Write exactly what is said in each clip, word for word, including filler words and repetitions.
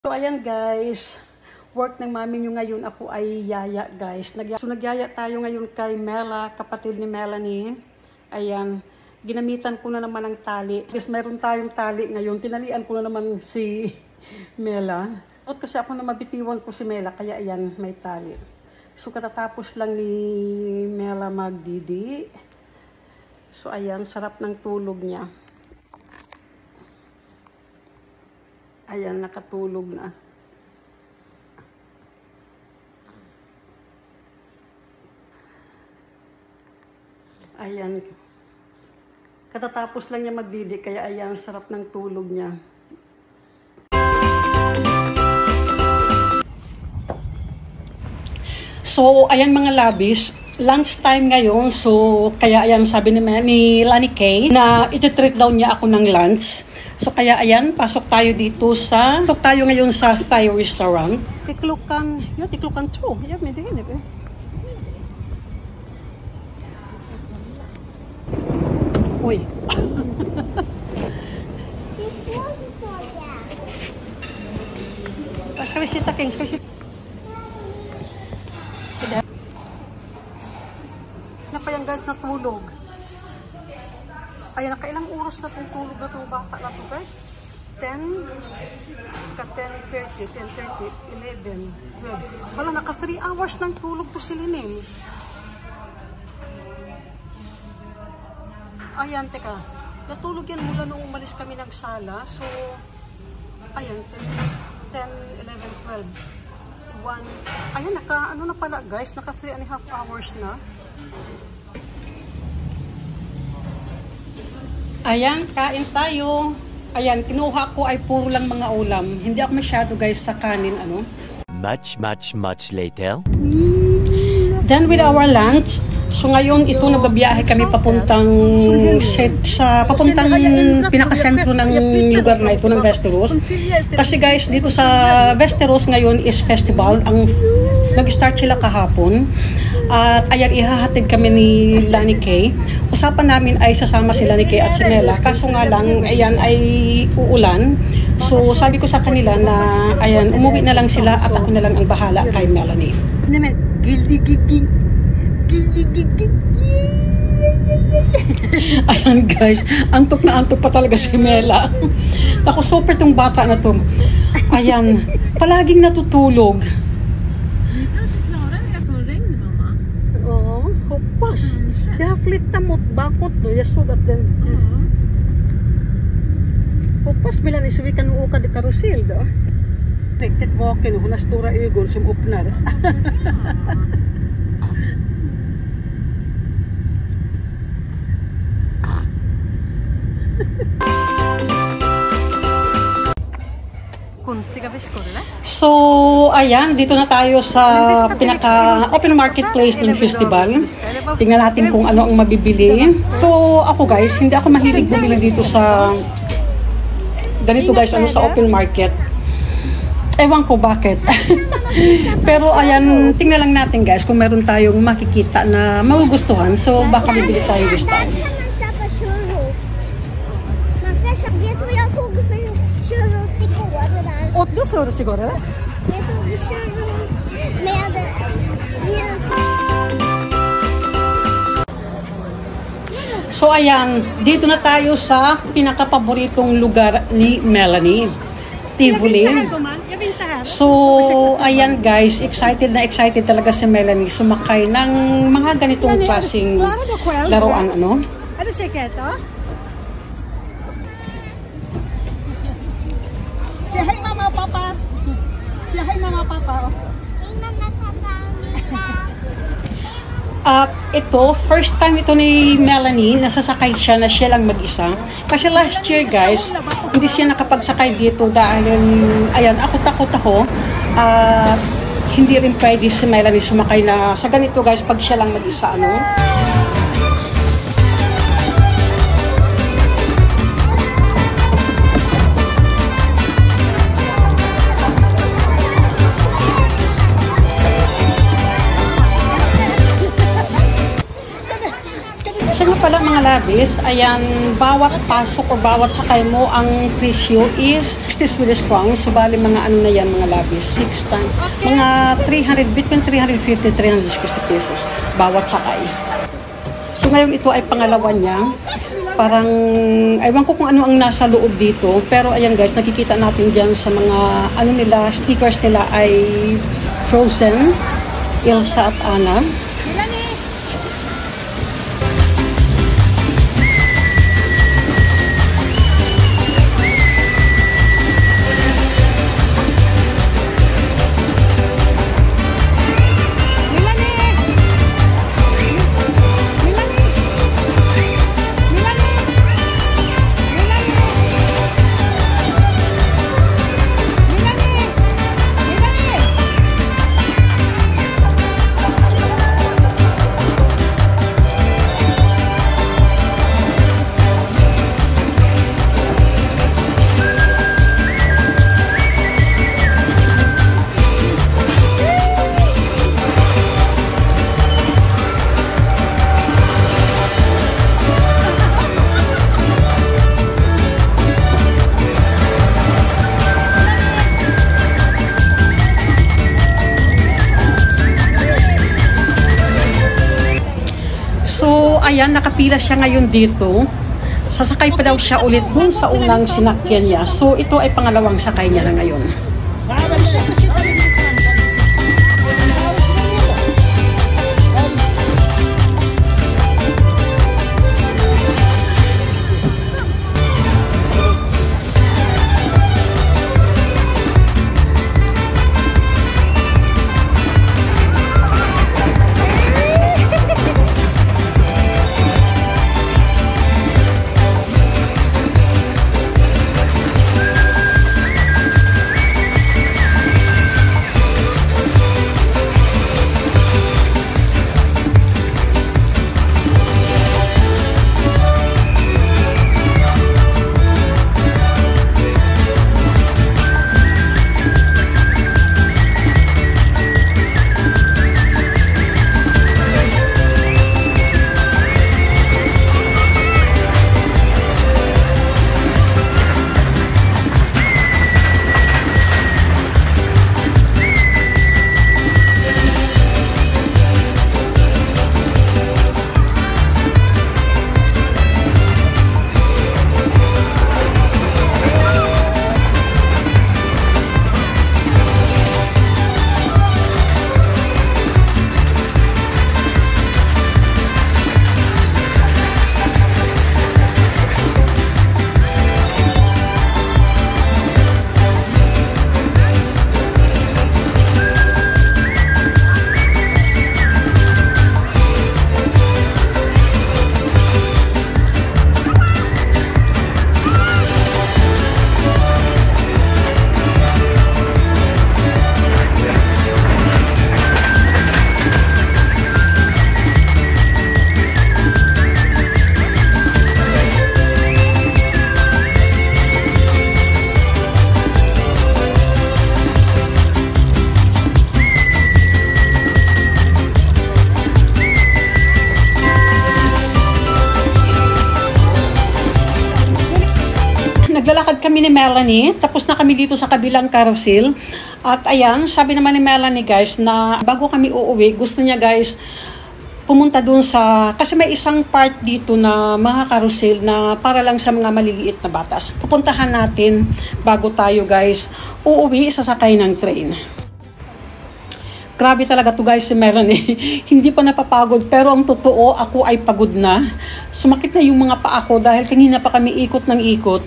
So ayan guys, work ng mami nyo ngayon, ako ay yaya guys. Nagyaya. So nagyaya tayo ngayon kay Mela, kapatid ni Melanie. Ayan, ginamitan ko na naman ng tali. Guys, meron tayong tali ngayon. Tinalian ko na naman si Mela. At kasi ako na mabitiwan ko si Mela, kaya ayan, may tali. So katatapos lang ni Mela magdidi. So ayan, sarap ng tulog niya. Ayan, nakatulog na. Ayan. Katatapos lang niya magdidi, kaya ayan, sarap ng tulog niya. So, ayan mga labis, lunch time ngayon. So, kaya ayan, sabi ni, ni Lani Kay na iti-treat daw niya ako ng lunch. So, kaya ayan, pasok tayo dito sa, pasok tayo ngayon sa Thai restaurant. Tiklukan, yun, tiklukan two. Yan, medyo hinip eh. Uy. Ska vi sitta, King? Ska vi sitta? Na pa yan guys, natulog. Ayan, nakailang oras na itong tulog na itong bata na ito guys. ten, ten thirty, ten thirty, eleven, twelve. Wala, naka three hours ng tulog to si Linel. Ayan, teka. Natulog yan mula nung umalis kami ng sala. So, ayan, ten, eleven, twelve, one. Ayan, naka, ano na pala guys, naka three and a half hours na. Ayan, kain tayo. Ayan, kinuha ko ay puro lang mga ulam. Hindi ako masyado guys sa kanin, ano. Much, much, much later. Then with our lunch, so ngayon ito nagbabiyahe kami papuntang set sa papuntang pinakasentro ng lugar na ito ng Westeros. Kasi guys, dito sa Westeros ngayon is festival. Ang nag-start sila kahapon. At ayan, ihahatid kami ni Lani Kay. Usapan namin ay sasama si Lani Kay at si Mela. Kaso nga lang, ayan, ay uulan. So sabi ko sa kanila na ayan, umuwi na lang sila at ako na lang ang bahala kay Melanie. Ayan guys, antok na antok pa talaga si Mela. Ako, super tong bata na to. Ayan, palaging natutulog. Oo, hoppas. Jag flyttar mot bakåt nu, jag såg att den... Hoppas Melanie så vi kan åka till karusell då. Riktigt vaken, hon har stora ögon som öppnar. So, ayan, dito na tayo sa pinaka open marketplace ng festival. Tingnan natin kung ano ang mabibili. So, ako guys, hindi ako mahilig bumili dito sa ganito guys, ano sa open market. Ewan ko bakit. Pero ayan, tingnan lang natin guys kung meron tayong makikita na magugustuhan. So, baka bibili tayo this time. Åt du churros igår eller? Jag tog churros med So ayan, dito na tayo sa pinakapaboritong lugar ni Melanie, Tivoli. So ayan guys, excited na excited talaga si Melanie sumakay ng mga ganitong klaseng laruan, ano? Ano siya keto? Say hi mama, papa. Say hi mama, papa. Hey mama, papa, Mila. At uh, ito, first time ito ni Melanie, nasasakay siya na siya lang mag-isa. Kasi last year guys, hindi siya nakapagsakay dito dahil, ayan, ako takot ako. At uh, hindi rin pwede si Melanie sumakay na sa ganito guys, pag siya lang mag-isa, ano. Siya nga pala mga labis, ayan, bawat pasok o bawat sakay mo, ang presyo is sixty Swedish crowns. So, bali mga ano na yan, mga labis. six times, mga three hundred, between three hundred fifty to three hundred sixty pesos bawat sakay. So, ngayon ito ay pangalawa niya. Parang, aywan ko kung ano ang nasa loob dito. Pero, ayan guys, nakikita natin dyan sa mga, ano nila, stickers nila ay Frozen, Elsa at Anna. So, ayan, nakapila siya ngayon dito. Sasakay pa daw siya ulit dun sa unang sinakyan niya. So, ito ay pangalawang sakay niya na ngayon. Naglalakad kami ni Melanie, tapos na kami dito sa kabilang carousel. At ayan, sabi naman ni Melanie guys na bago kami uuwi, gusto niya guys pumunta dun sa, kasi may isang part dito na mga carousel na para lang sa mga maliliit na batas. Pupuntahan natin bago tayo guys uuwi, sasakay ng train. Grabe talaga to guys si Melanie. Hindi pa napapagod, pero ang totoo, ako ay pagod na. Sumakit na yung mga paa ko dahil kanina pa kami ikot ng ikot.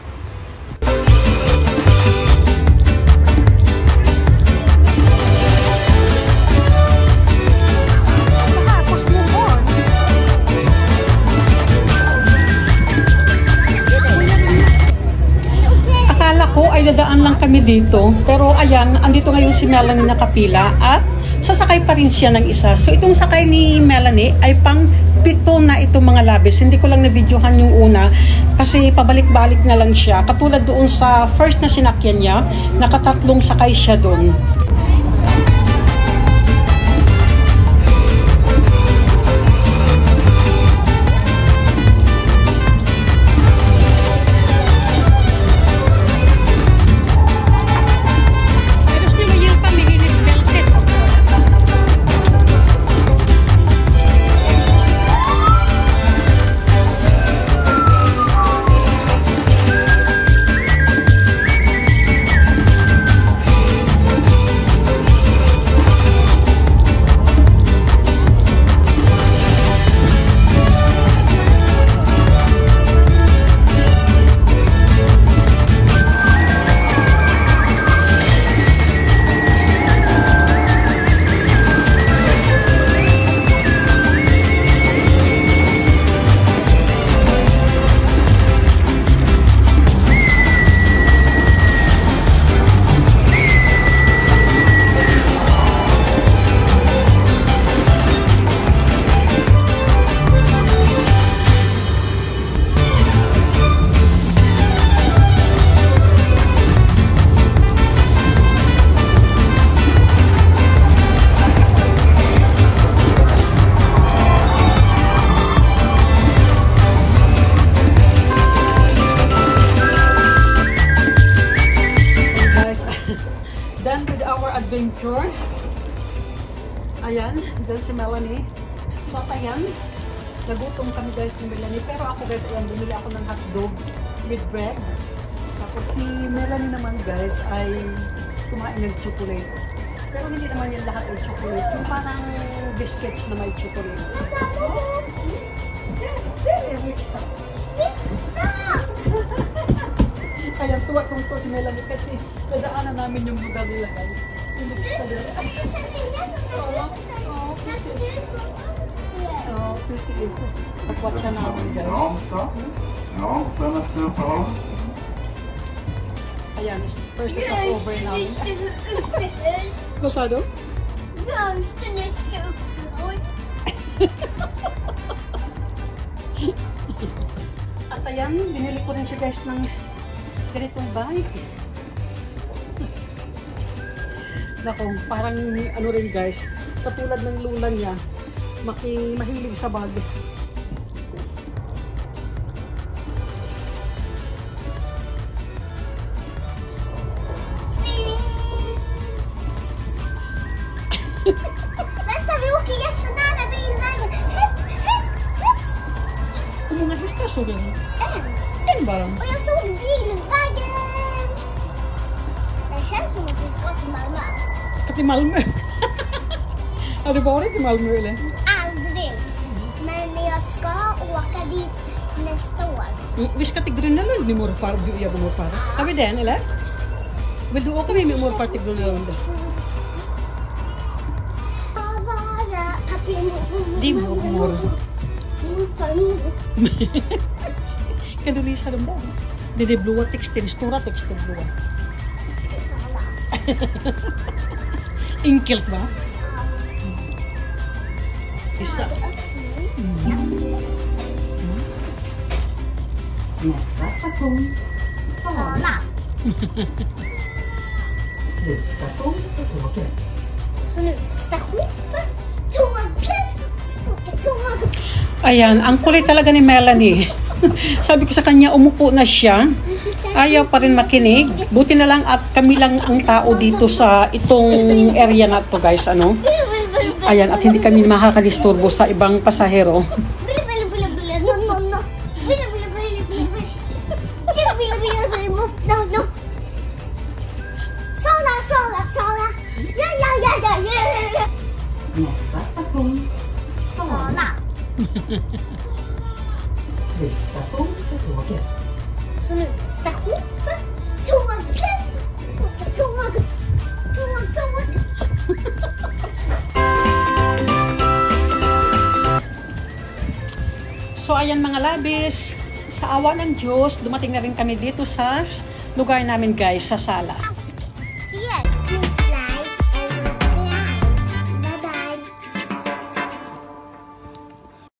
Ay dadaan lang kami dito, pero ayan, andito ngayon si Melanie nakapila at sasakay pa rin siya ng isa. So itong sakay ni Melanie ay pang pito na itong mga labis. Hindi ko lang na-videohan yung una kasi pabalik-balik na lang siya. Katulad doon sa first na sinakyan niya, nakatatlong sakay siya doon. Done with our adventure. Ayan, dyan si Melanie. So, ayan, nagutom kami guys ni Melanie. Pero ako guys, ayan, bumili ako ng hotdog with bread. Tapos si Melanie naman guys ay kumain ng chocolate. Pero hindi naman yan lahat ay chocolate. Yung parang biscuits na may chocolate. Ayan, tuwa-tuwa ko si Melanie kasi nadaanan namin yung lugar nila guys. Yung mixta nila. Oh, this is what siya namin guys. Ja, stanna still på dem. Ayan, first is up over namin. Vad sa du? At ayan, binili ko rin siya guys ng ganitong bike. Nako, parang ano rin guys, katulad ng lula niya, maki, mahilig sa bag. Vänta, vi åker jättenära bilvägen. Häst, häst, häst! Hur många hästar såg du? En. En bara. Och jag såg bilvägen. Det känns som att vi ska till Malmö. Ska till Malmö? Har du varit i Malmö eller? Aldrig. Men jag ska åka dit nästa år. Mm, vi ska till Gröna Lund med morfar, du och jag och morfar. Har vi den eller? Vill du åka med med morfar till Gröna Lund? Din mormor. Kan du läsa dem där? Det är det blåa texten, stora texten blåa. Enkelt va? Vissa. Nästa station, Sala. Slutstation för tåget. Slutstation för tåget. Tåget. Ayan, ang kulit talaga ni Melanie. Sabi ko sa kanya, umupo na siya. Ayaw pa rin makinig. Buti na lang at kami lang ang tao dito sa itong area na to guys. Ano? Ayan, at hindi kami makakalisturbo sa ibang pasahero. No, no, no. No, no. Sala, Sala, Sala. Ja, ja, ja, ja, ja. Nästa station, Sala. Sala. Slutstation för tåget. Slutstation för tåget. Tåget. Tåget. Tåget. So ayan mga labis, sa awa ng Diyos, dumating na rin kami dito sa lugar namin guys, sa Sala.